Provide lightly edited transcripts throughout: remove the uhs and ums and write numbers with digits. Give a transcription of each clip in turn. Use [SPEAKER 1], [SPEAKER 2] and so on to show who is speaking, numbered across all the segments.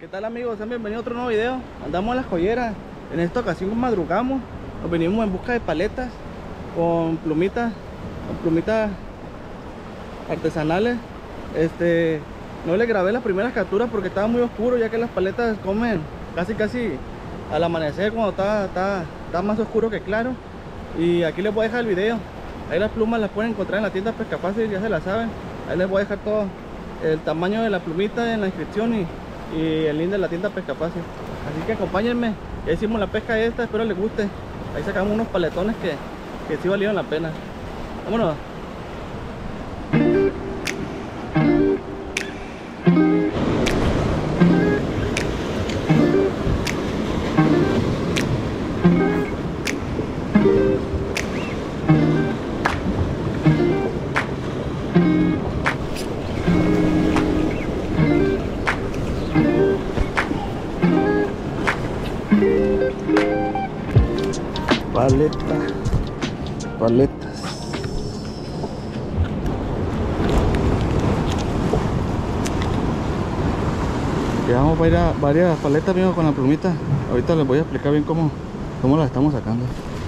[SPEAKER 1] ¿Qué tal amigos? Sean bienvenidos a otro nuevo video. Andamos a la joyera. En esta ocasión madrugamos. Nos venimos en busca de paletas con plumitas artesanales. No le grabé las primeras capturas porque estaba muy oscuro, ya que las paletas comen casi al amanecer, cuando está más oscuro que claro. Y aquí les voy a dejar el video. Ahí las plumas las pueden encontrar en la tienda Pesca Fácil, ya se la saben. Ahí les voy a dejar todo el tamaño de la plumita en la inscripción y el link de la tienda Pesca Fácil. Así que acompáñenme. Ya hicimos la pesca esta, espero les guste. Ahí sacamos unos paletones que sí valieron la pena. Vámonos. Paletas. Llevamos varias paletas, amigos, con la plumita. Ahorita les voy a explicar bien cómo las estamos sacando.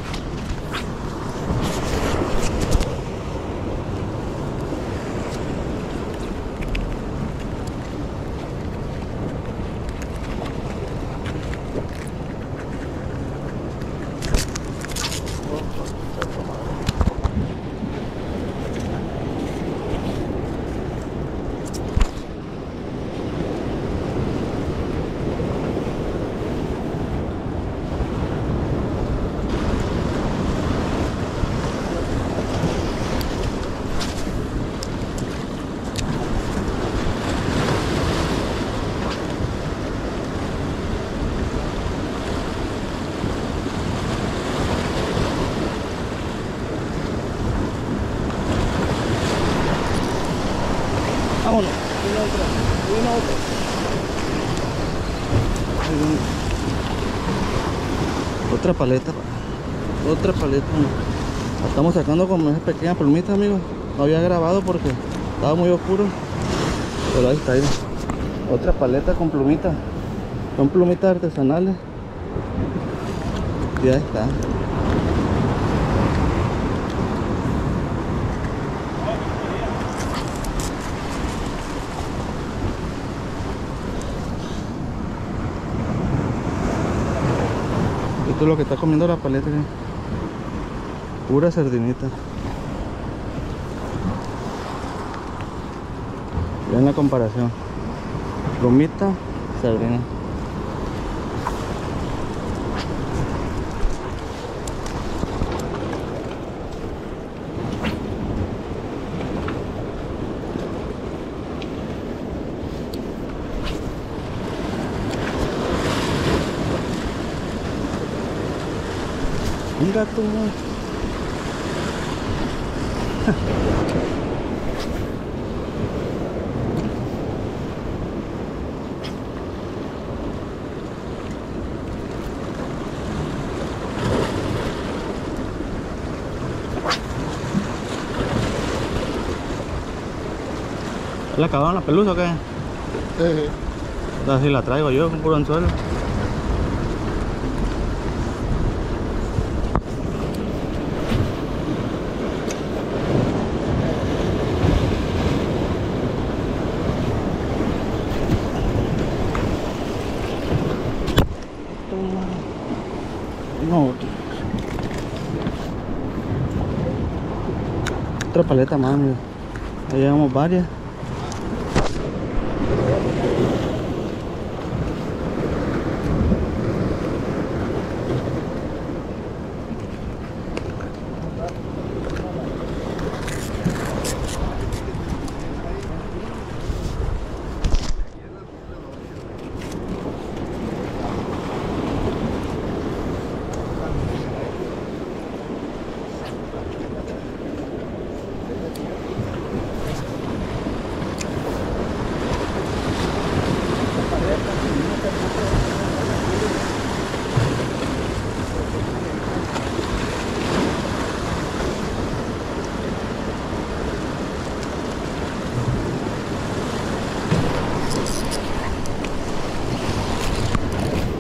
[SPEAKER 1] Vámonos, una otra. Otra paleta. La estamos sacando con esa pequeña plumita, amigos. No había grabado porque estaba muy oscuro, pero ahí está, ahí. Otra paleta con plumitas. Son plumitas artesanales. Y ahí está. Esto es lo que está comiendo la paleta, ¿eh? Pura sardinita. Vean la comparación. Plumita, sardina. Un gato. ¿Le acabaron la pelusa o qué? Así la traigo yo con puro anzuelo. No, otra paleta más, mira. Ahí llevamos varias.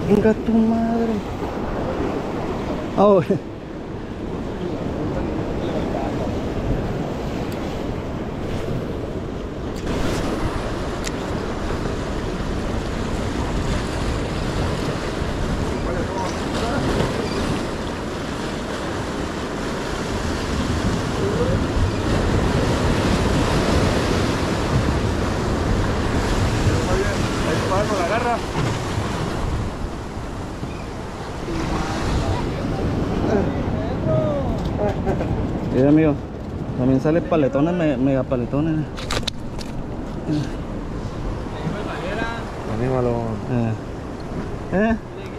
[SPEAKER 1] Venga tu madre. Oh. Con la garra. Mira, amigo, también sale paletones, mega paletones.
[SPEAKER 2] Anímalo.
[SPEAKER 1] ¿Eh?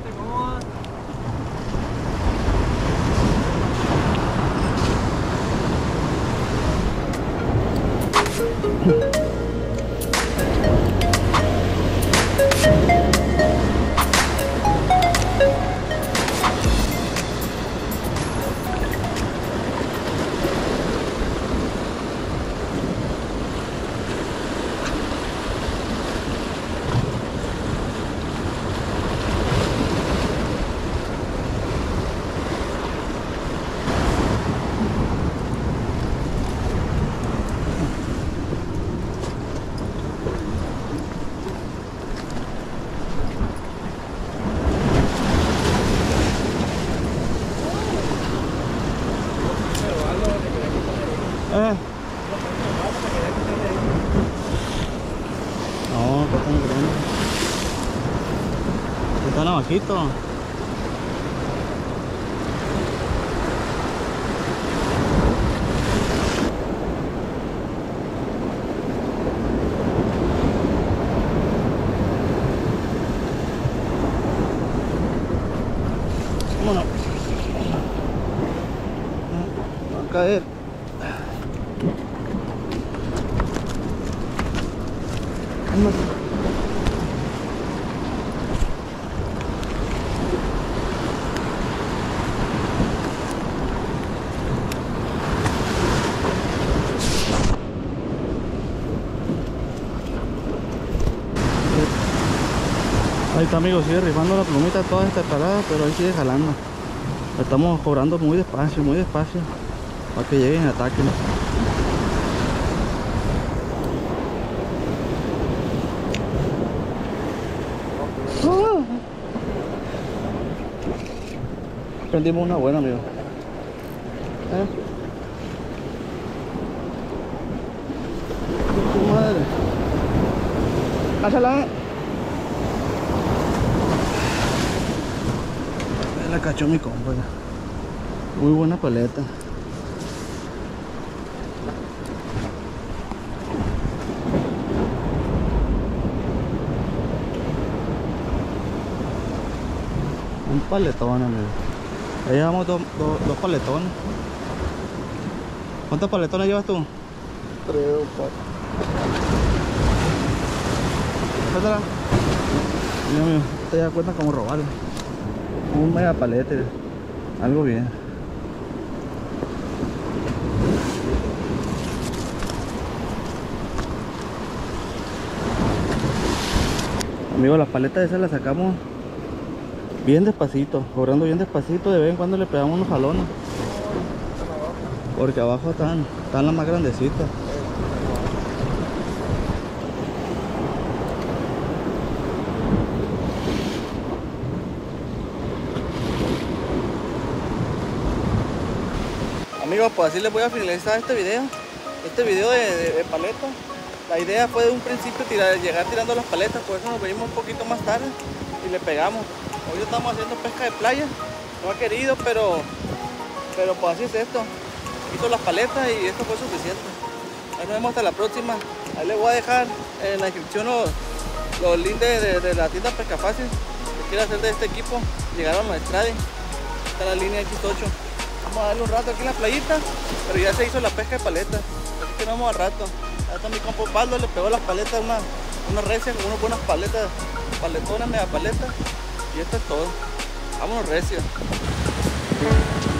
[SPEAKER 1] No, acá están grandes. Están abajito. Vámonos. Va a caer. Ahí está, amigo, sigue rifando la plumita toda esta tarada, pero ahí sigue jalando. La estamos cobrando muy despacio, para que lleguen y ataquen. Prendimos una buena, amigo. Tu madre. Pásala. La cachó mi compa. Muy buena paleta. Un paletón, amigo. Ahí llevamos dos paletones. ¿Cuántos paletones llevas tú?
[SPEAKER 2] 3 o 4.
[SPEAKER 1] Suéltala. Mira, amigo, te das cuenta como robarle. Un mega palete. Algo bien. Amigo, las paletas esas las sacamos bien despacito, cobrando bien despacito. De vez en cuando le pegamos unos jalones, porque abajo están las más grandecitas. Amigos, pues así les voy a finalizar este video de paletas. La idea fue de un principio llegar tirando las paletas, por eso nos venimos un poquito más tarde y le pegamos. Hoy estamos haciendo pesca de playa, no ha querido, pero pues así es esto. Hizo las paletas y esto fue suficiente. Ahí nos vemos hasta la próxima. Ahí les voy a dejar en la descripción los links de la tienda Pesca Fácil. Si quiere hacer de este equipo, llegaron a Estrade. Está la línea X8. Vamos a darle un rato aquí en la playita, pero ya se hizo la pesca de paletas, así que nos vemos al rato. Ahí está mi compa Osvaldo, le pegó las paletas, una recia con unas buenas paletas, paletones, mega paletas, y esto es todo. Vámonos recio.